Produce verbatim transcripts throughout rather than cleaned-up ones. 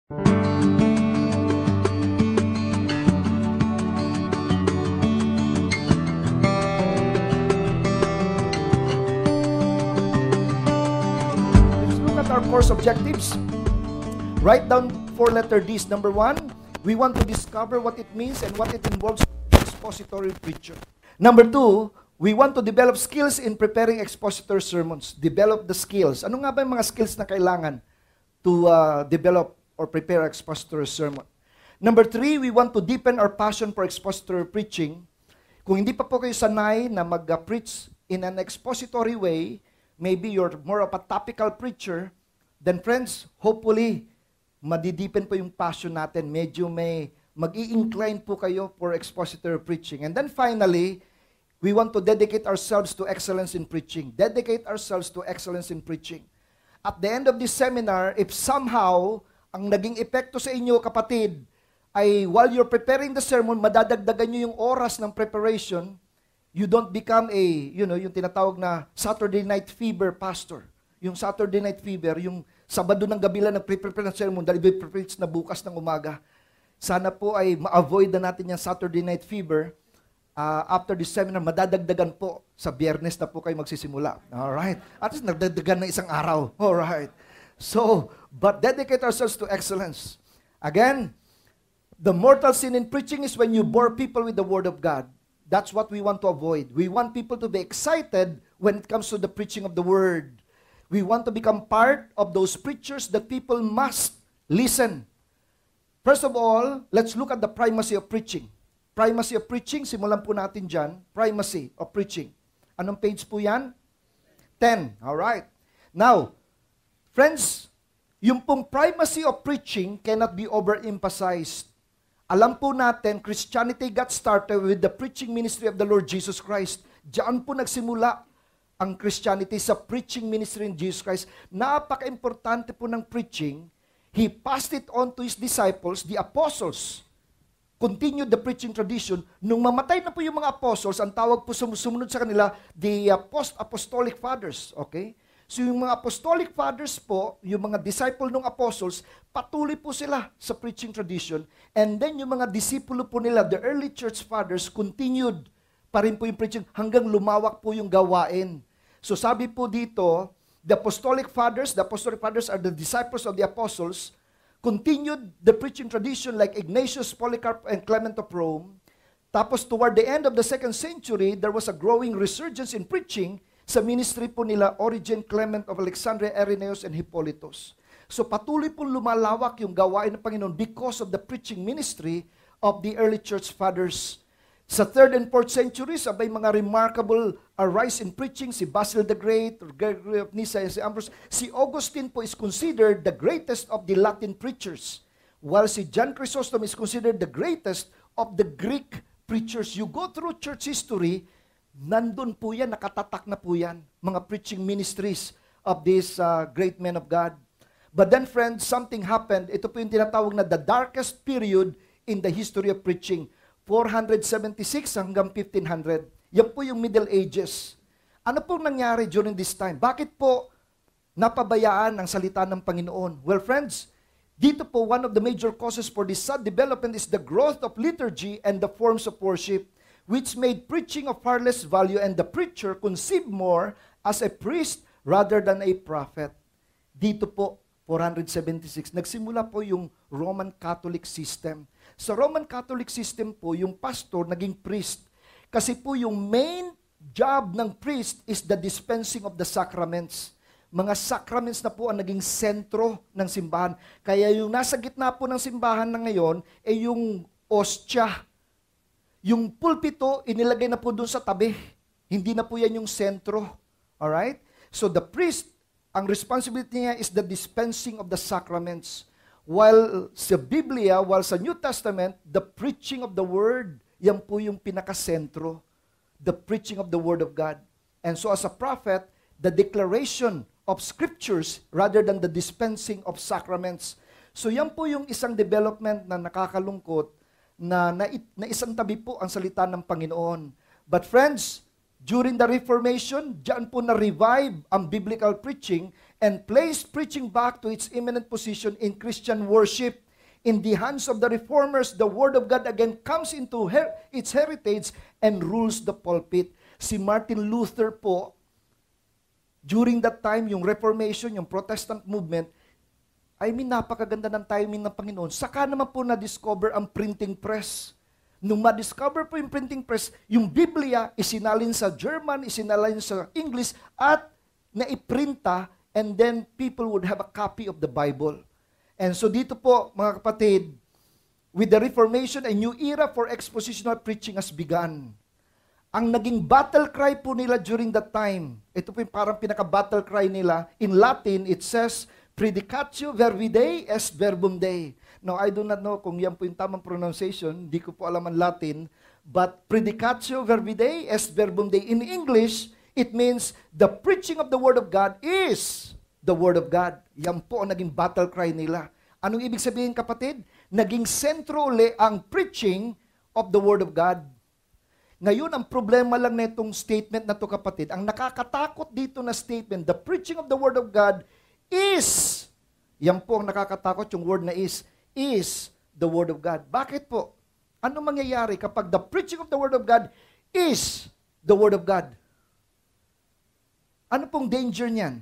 Let's look at our course objectives. Write down four letter D's. Number one, we want to discover what it means and what it involves expository preacher. Number two, we want to develop skills in preparing expository sermons. Develop the skills. Ano nga ba yung mga skills na kailangan to uh, develop or prepare expository sermon? Number three, we want to deepen our passion for expository preaching. Kung hindi pa po kayo sanay na mag-preach in an expository way, maybe you're more of a topical preacher, then friends, hopefully, madideepen po yung passion natin. Medyo may mag-i-incline po kayo for expository preaching. And then finally, we want to dedicate ourselves to excellence in preaching. Dedicate ourselves to excellence in preaching. At the end of this seminar, if somehow, ang naging epekto sa inyo, kapatid, ay while you're preparing the sermon, madadagdagan nyo yung oras ng preparation, you don't become a, you know, yung tinatawag na Saturday night fever pastor. Yung Saturday night fever, yung Sabado ng gabi lang nag-prepare ng sermon dahil i-preach na bukas ng umaga. Sana po ay ma-avoid na natin yung Saturday night fever. Uh, after this seminar, madadagdagan po. Sa Biyernes na po kayo magsisimula. Alright? At least nagdagdagan ng isang araw. Alright. So, but dedicate ourselves to excellence. Again, the mortal sin in preaching is when you bore people with the Word of God. That's what we want to avoid. We want people to be excited when it comes to the preaching of the Word. We want to become part of those preachers that people must listen. First of all, let's look at the primacy of preaching. Primacy of preaching, simulan po natin dyan. Primacy of preaching. Anong page po yan? ten. Alright. Now, friends, yung pong primacy of preaching cannot be overemphasized. Alam po natin, Christianity got started with the preaching ministry of the Lord Jesus Christ. Diyan po nagsimula ang Christianity sa preaching ministry in Jesus Christ. Napaka-importante po ng preaching. He passed it on to His disciples, the apostles. Continued the preaching tradition. Nung mamatay na po yung mga apostles, ang tawag po sumunod sa kanila, the uh, post-apostolic fathers. Okay? So yung mga apostolic fathers po, yung mga disciple ng apostles, patuloy po sila sa preaching tradition. And then yung mga disipulo po nila, the early church fathers, continued pa rin po yung preaching hanggang lumawak po yung gawain. So sabi po dito, the apostolic fathers, the apostolic fathers are the disciples of the apostles, continued the preaching tradition like Ignatius, Polycarp, and Clement of Rome. Tapos toward the end of the second century, there was a growing resurgence in preaching sa ministry po nila Origen, Clement of Alexandria, Irenaeus, and Hippolytus. So patuloy po lumalawak yung gawain ng Panginoon because of the preaching ministry of the early church fathers. Sa third and fourth centuries, abay mga remarkable rise in preaching, si Basil the Great, or Gregory of Nyssa, si Ambrose. Si Augustine po is considered the greatest of the Latin preachers, while si John Chrysostom is considered the greatest of the Greek preachers. You go through church history, nandun po yan, nakatatak na po yan, mga preaching ministries of these uh, great men of God. But then friends, something happened. Ito po yung tinatawag na the darkest period in the history of preaching. four seventy-six hanggang fifteen hundred. Yan po yung Middle Ages. Ano pong nangyari during this time? Bakit po napabayaan ang salita ng Panginoon? Well, friends, dito po one of the major causes for this sad development is the growth of liturgy and the forms of worship, which made preaching of far less value and the preacher conceived more as a priest rather than a prophet. Dito po, four seventy-six, nagsimula po yung Roman Catholic system. Sa Roman Catholic system po, yung pastor naging priest. Kasi po yung main job ng priest is the dispensing of the sacraments. Mga sacraments na po ang naging sentro ng simbahan. Kaya yung nasa gitna po ng simbahan na ngayon, ay yung ostya. Yung pulpito, inilagay na po dun sa tabi. Hindi na po yan yung sentro. Alright? So the priest, ang responsibility niya is the dispensing of the sacraments. While sa Biblia, while sa New Testament, the preaching of the Word, yan po yung pinakasentro. The preaching of the Word of God. And so as a prophet, the declaration of scriptures rather than the dispensing of sacraments. So yan po yung isang development na nakakalungkot na, na, na isang tabi po ang salita ng Panginoon. But friends, during the Reformation, diyan po na-revive ang biblical preaching and placed preaching back to its eminent position in Christian worship. In the hands of the reformers, the Word of God again comes into her- its heritage and rules the pulpit. Si Martin Luther po, during that time, yung Reformation, yung Protestant movement, I mean, napakaganda ng timing ng Panginoon. Saka naman po na-discover ang printing press. Nung ma-discover po yung printing press, yung Biblia isinalin sa German, isinalin sa English, at naiprinta, and then people would have a copy of the Bible. And so dito po, mga kapatid, with the Reformation, a new era for expositional preaching has begun. Ang naging battle cry po nila during that time, ito po yung parang pinaka-battle cry nila. In Latin, it says, Predicatio verbi Dei est verbum Dei. Now, I do not know kung yan po yung tamang pronunciation, hindi ko po alam ang Latin, but Predicatio verbi Dei est verbum Dei. In English, it means the preaching of the Word of God is the Word of God. Yan po ang naging battle cry nila. Anong ibig sabihin, kapatid? Naging sentro uli ang preaching of the Word of God. Ngayon, ang problema lang na itong statement na to, kapatid, ang nakakatakot dito na statement, the preaching of the Word of God is, yan po ang nakakatakot, yung word na is, is the Word of God. Bakit po? Ano mangyayari kapag the preaching of the Word of God is the Word of God? Ano pong danger niyan?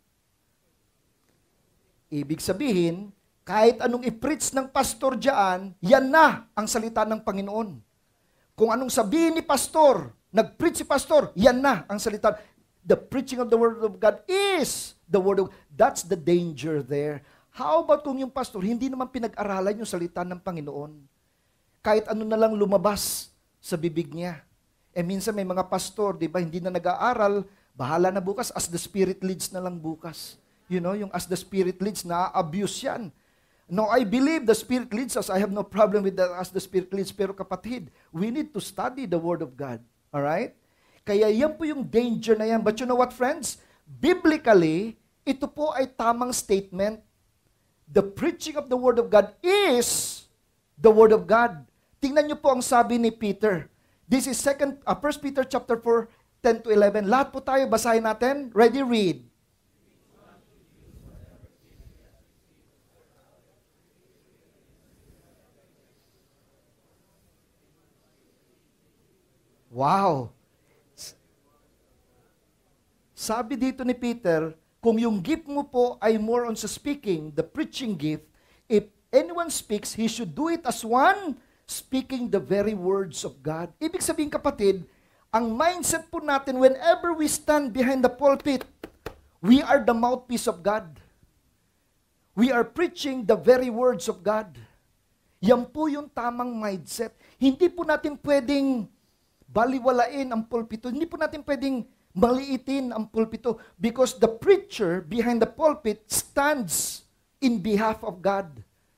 Ibig sabihin, kahit anong i-preach ng pastor diyan, yan na ang salita ng Panginoon. Kung anong sabihin ni pastor, nag-preach si pastor, yan na ang salita. The preaching of the Word of God is the Word of God. That's the danger there. How about kung yung pastor, hindi naman pinag-aralan yung salita ng Panginoon? Kahit ano na lang lumabas sa bibig niya. Eh minsan may mga pastor, di ba, hindi na nag-aaral, bahala na bukas, as the Spirit leads na lang bukas. You know, yung as the Spirit leads, na-abuse yan. No, I believe the Spirit leads us. I have no problem with that as the Spirit leads. Pero kapatid, we need to study the Word of God. Alright? Kaya yan po yung danger na yan. But you know what, friends? Biblically, ito po ay tamang statement. The preaching of the Word of God is the Word of God. Tingnan niyo po ang sabi ni Peter. This is second, uh, First Peter chapter four, ten to eleven. Lahat po tayo, basahin natin. Ready, read. Wow! Sabi dito ni Peter, kung yung gift mo po ay more on sa speaking, the preaching gift, if anyone speaks, he should do it as one speaking the very words of God. Ibig sabihin, kapatid, ang mindset po natin whenever we stand behind the pulpit, we are the mouthpiece of God. We are preaching the very words of God. Yan po yung tamang mindset. Hindi po natin pwedeng baliwalain ang pulpito. Hindi po natin pwedeng maliitin ang pulpito because the preacher behind the pulpit stands in behalf of God.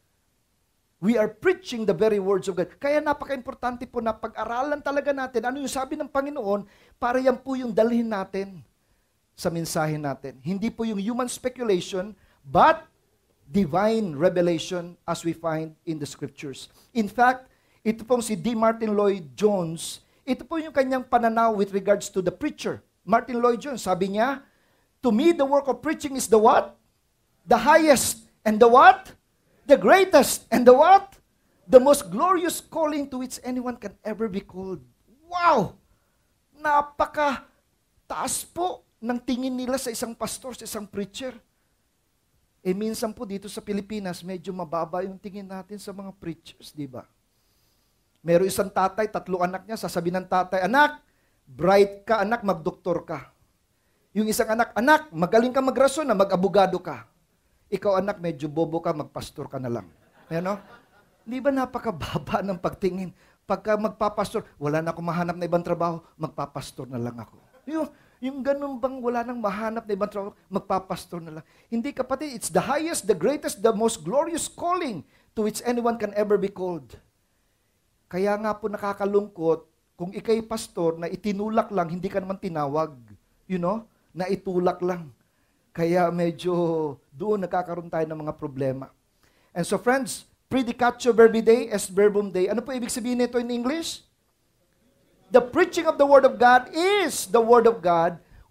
We are preaching the very words of God. Kaya napaka-importante po na pag-aralan talaga natin ano yung sabi ng Panginoon para yan po yung dalhin natin sa mensahe natin. Hindi po yung human speculation, but divine revelation as we find in the Scriptures. In fact, ito pong si D. Martin Lloyd Jones, ito po yung kanyang pananaw with regards to the preacher. Martin Lloyd Jones, sabi niya, to me, the work of preaching is the what? The highest. And the what? The greatest. And the what? The most glorious calling to which anyone can ever be called. Wow! Napaka taas po ng tingin nila sa isang pastor, sa isang preacher. Eh minsan po dito sa Pilipinas, medyo mababa yung tingin natin sa mga preachers, di ba? Meron isang tatay, tatlo anak niya, sasabihin ng tatay, anak, bright ka, anak, magdoktor ka. Yung isang anak, anak, magaling ka magrason na, mag-abogado ka. Ikaw, anak, medyo bobo ka, magpastor ka na lang. Ayan, no? Di ba napakababa ng pagtingin? Pagka magpapastor, wala na akong mahanap na ibang trabaho, magpapastor na lang ako. Yung, yung ganun bang wala nang mahanap na ibang trabaho, magpapastor na lang. Hindi, kapatid, it's the highest, the greatest, the most glorious calling to which anyone can ever be called. Kaya nga po nakakalungkot, kung ikay pastor na itinulak lang, hindi ka naman tinawag. You know? Na itulak lang. Kaya medyo doon nagkakaroon tayo ng mga problema. And so friends, predicatio verbi Dei est verbum Dei. Ano po ibig sabihin nito in English? The preaching of the Word of God is the Word of God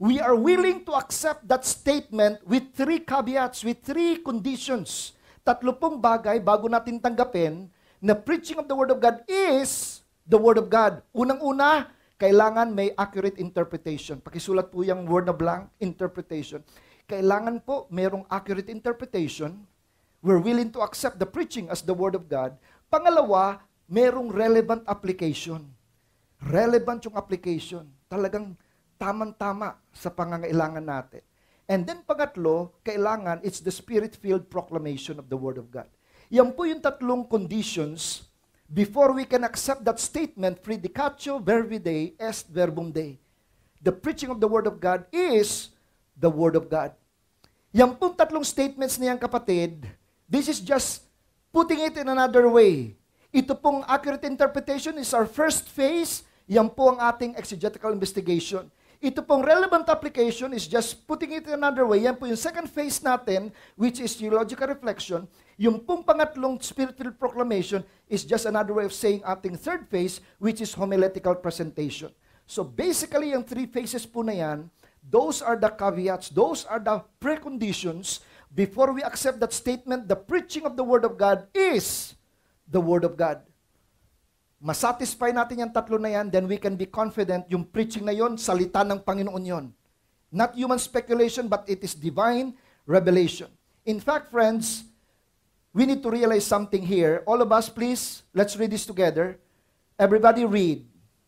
we are willing to accept that statement with three caveats, with three conditions. Tatlo pong bagay bago natin tanggapin na preaching of the Word of God is the Word of God. Unang-una, kailangan may accurate interpretation. Pakisulat po yung word na blank, interpretation. Kailangan po mayroong accurate interpretation. We're willing to accept the preaching as the Word of God. Pangalawa, mayroong relevant application. Relevant yung application. Talagang tamang-tama sa pangangailangan natin. And then pangatlo, kailangan it's the Spirit-filled proclamation of the Word of God. Yan po yung tatlong conditions before we can accept that statement, predicatio verbi Dei est verbum Dei. The preaching of the Word of God is the Word of God. Yan pong tatlong statements niyan, kapatid, this is just putting it in another way. Ito pong accurate interpretation is our first phase. Yan po ang ating exegetical investigation. Ito pong relevant application is just putting it in another way. Yan po yung second phase natin, which is theological reflection. Yung pong pangatlong spirit-filled proclamation is just another way of saying ating third phase, which is homiletical presentation. So basically, yung three phases po na yan, those are the caveats, those are the preconditions before we accept that statement, the preaching of the Word of God is the Word of God. Masatisfy natin yung tatlo na yan, then we can be confident yung preaching na yon, salita ng Panginoon yon. Not human speculation, but it is divine revelation. In fact, friends, we need to realize something here. All of us, please, let's read this together. Everybody read.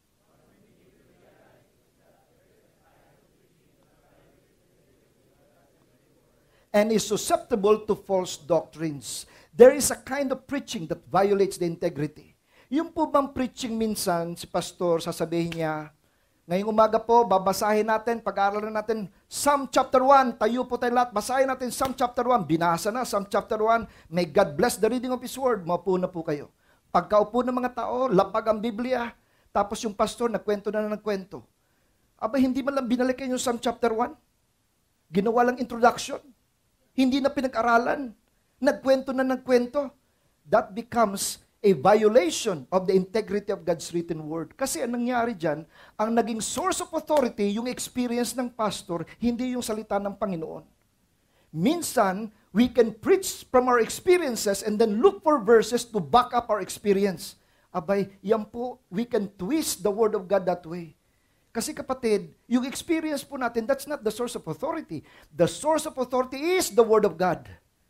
And is susceptible to false doctrines. There is a kind of preaching that violates the integrity. Yung po bang preaching minsan, si pastor, sasabihin niya, ngayong umaga po, babasahin natin, pag-aaralan natin, Psalm chapter one, tayo po tayo lahat, basahin natin Psalm chapter one, binasa na, Psalm chapter one, may God bless the reading of His Word, maupo na po kayo. Pagkaupo ng mga tao, lapag ang Biblia, tapos yung pastor, nagkwento na na nagkwento. Aba, hindi man lang binalik kayo yung Psalm chapter one? Ginawa lang introduction? Hindi na pinag-aralan? Nagkwento na nagkwento? That becomes a violation of the integrity of God's written word. Kasi ang nangyari dyan, ang naging source of authority, yung experience ng pastor, hindi yung salita ng Panginoon. Minsan, we can preach from our experiences and then look for verses to back up our experience. Abay, yan po, we can twist the word of God that way. Kasi kapatid, yung experience po natin, that's not the source of authority. The source of authority is the word of God.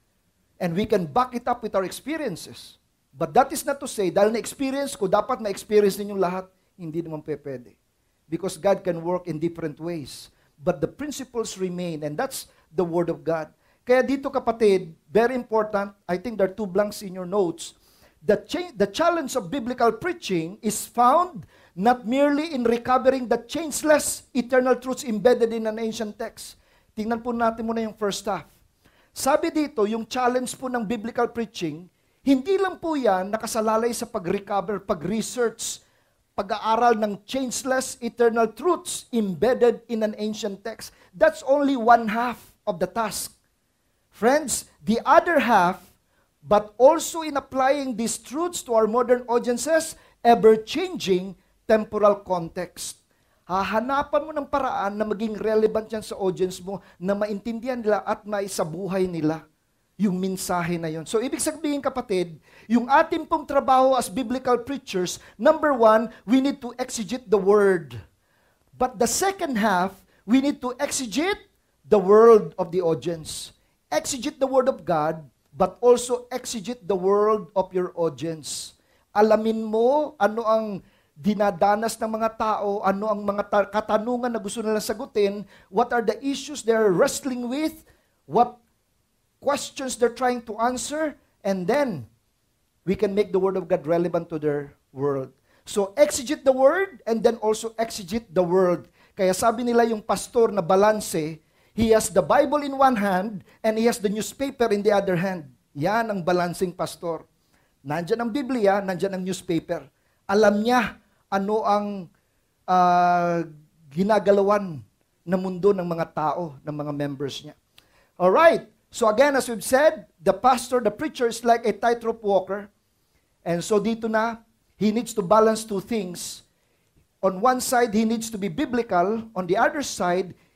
And we can back it up with our experiences. But that is not to say, dahil na-experience ko, dapat ma-experience ninyong lahat. Hindi naman pwede. Because God can work in different ways. But the principles remain, and that's the Word of God. Kaya dito, kapatid, very important, I think there are two blanks in your notes. The, cha- the challenge of biblical preaching is found not merely in recovering the changeless eternal truths embedded in an ancient text. Tingnan po natin muna yung first half. Sabi dito, yung challenge po ng biblical preaching, hindi lang po yan nakasalalay sa pag-recover, pag-research, pag-aaral ng changeless eternal truths embedded in an ancient text. That's only one half of the task. Friends, the other half, but also in applying these truths to our modern audiences, ever-changing temporal context. Hahanapan mo ng paraan na maging relevant yan sa audience mo, na maintindihan nila at maisabuhay nila yung mensahe na yon. So, ibig sabihin, kapatid, yung ating pong trabaho as biblical preachers, number one, we need to exegete the Word. But the second half, we need to exegete the world of the audience. Exegete the Word of God, but also exegete the world of your audience. Alamin mo ano ang dinadanas ng mga tao, ano ang mga ta- katanungan na gusto nila sagutin, what are the issues they're wrestling with, what questions they're trying to answer, and then we can make the Word of God relevant to their world. So, exegete the Word, and then also exegete the world. Kaya sabi nila yung pastor na balanse, he has the Bible in one hand, and he has the newspaper in the other hand. Yan ang balancing pastor. Nandyan ang Biblia, nandyan ang newspaper. Alam niya ano ang uh, ginagalawan na mundo ng mga tao, ng mga members niya. Alright. So again, as we've said, the pastor, the preacher is like a tightrope walker. And so dito na, he needs to balance two things. On one side, he needs to be biblical. On the other side,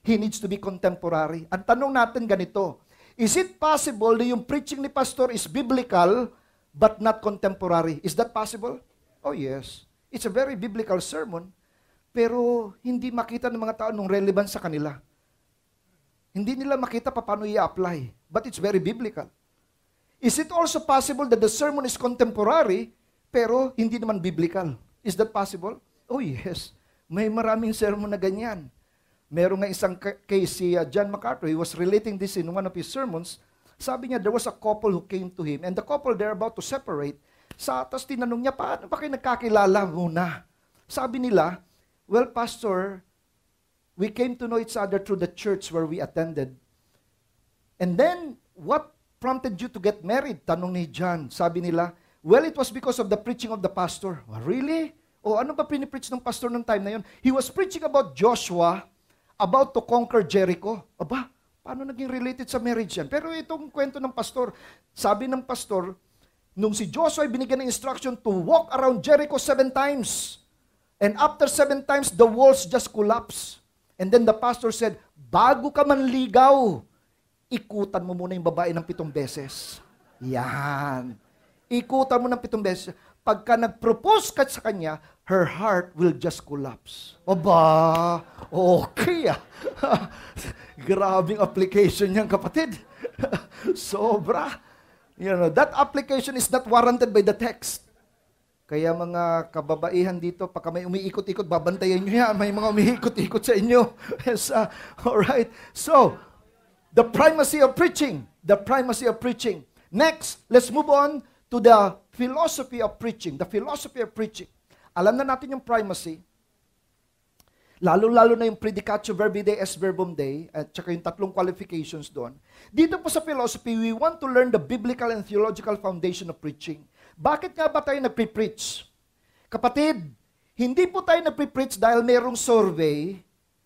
he needs to be contemporary. Ang tanong natin ganito, is it possible na yung preaching ni pastor is biblical but not contemporary? Is that possible? Oh yes. It's a very biblical sermon, pero hindi makita ng mga tao nung relevance sa kanila. Hindi nila makita pa paano i-apply, but it's very biblical. Is it also possible that the sermon is contemporary, pero hindi naman biblical? Is that possible? Oh yes. May maraming sermon na ganyan. Meron nga isang case si uh, John MacArthur, he was relating this in one of his sermons. Sabi niya, there was a couple who came to him, and the couple, they're about to separate. Sa atas, tinanong niya, paano ba kayo nagkakilala muna? Sabi nila, well, Pastor, we came to know each other through the church where we attended. And then, what prompted you to get married? Tanong ni John. Sabi nila, well, it was because of the preaching of the pastor. Well, really? O ano ba pinipreach ng pastor ng time na yun? He was preaching about Joshua, about to conquer Jericho. Aba, paano naging related sa marriage yan? Pero itong kwento ng pastor, sabi ng pastor, nung si Joshua ay binigyan ng instruction to walk around Jericho seven times. And after seven times, the walls just collapse. And then the pastor said, bago ka manligaw, ikutan mo muna yung babae ng pitong beses. Yan. Ikutan mo ng pitong beses. Pagka nag-propose ka sa kanya, her heart will just collapse. Aba, okay ah. Grabing application niyan, kapatid. Sobra. You know, that application is not warranted by the text. Kaya mga kababaihan dito, pagka may umiikot-ikot, babantayan nyo yan. May mga umiikot-ikot sa inyo. Yes, uh, alright. So, the primacy of preaching. The primacy of preaching. Next, let's move on to the philosophy of preaching. The philosophy of preaching. Alam na natin yung primacy. Lalo-lalo na yung predicatio verbi Dei es verbum Dei, at saka yung tatlong qualifications doon. Dito po sa philosophy, we want to learn the biblical and theological foundation of preaching. Bakit nga ba tayo nagpe-preach? Kapatid, hindi po tayo nagpe-preach dahil mayroong survey.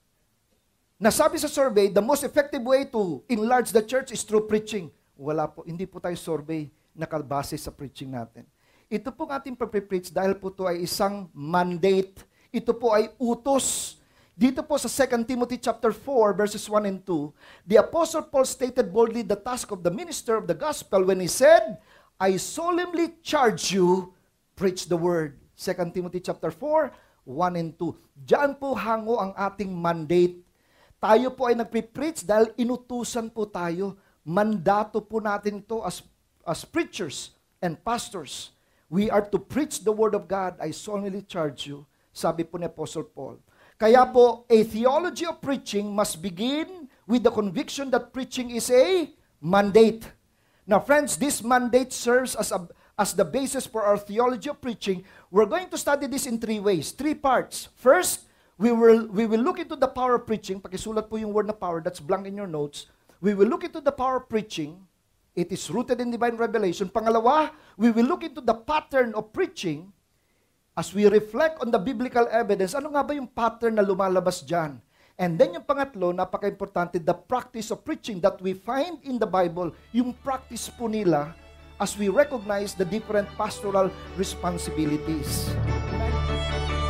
Nasabi sa survey, the most effective way to enlarge the church is through preaching. Wala po, hindi po tayo survey nakalbase sa preaching natin. Ito po ang ating pagpe-preach dahil po ito ay isang mandate. Ito po ay utos. Dito po sa Second Timothy chapter four verses one and two, the Apostle Paul stated boldly the task of the minister of the gospel when he said, I solemnly charge you, preach the word. Second Timothy chapter four, one and two. Diyan po hango ang ating mandate. Tayo po ay nagpe-preach dahil inutusan po tayo. Mandato po natin ito as, as preachers and pastors. We are to preach the word of God. I solemnly charge you. Sabi po ni Apostle Paul. Kaya po, a theology of preaching must begin with the conviction that preaching is a mandate. Now friends, this mandate serves as, a, as the basis for our theology of preaching. We're going to study this in three ways, three parts. First, we will, we will look into the power of preaching. Pakisulat po yung word na power, that's blank in your notes. We will look into the power of preaching. It is rooted in divine revelation. Pangalawa, we will look into the pattern of preaching. As we reflect on the biblical evidence, ano nga ba yung pattern na lumalabas dyan? And then yung pangatlo, napaka-importante, the practice of preaching that we find in the Bible, yung practice po nila as we recognize the different pastoral responsibilities. Amen?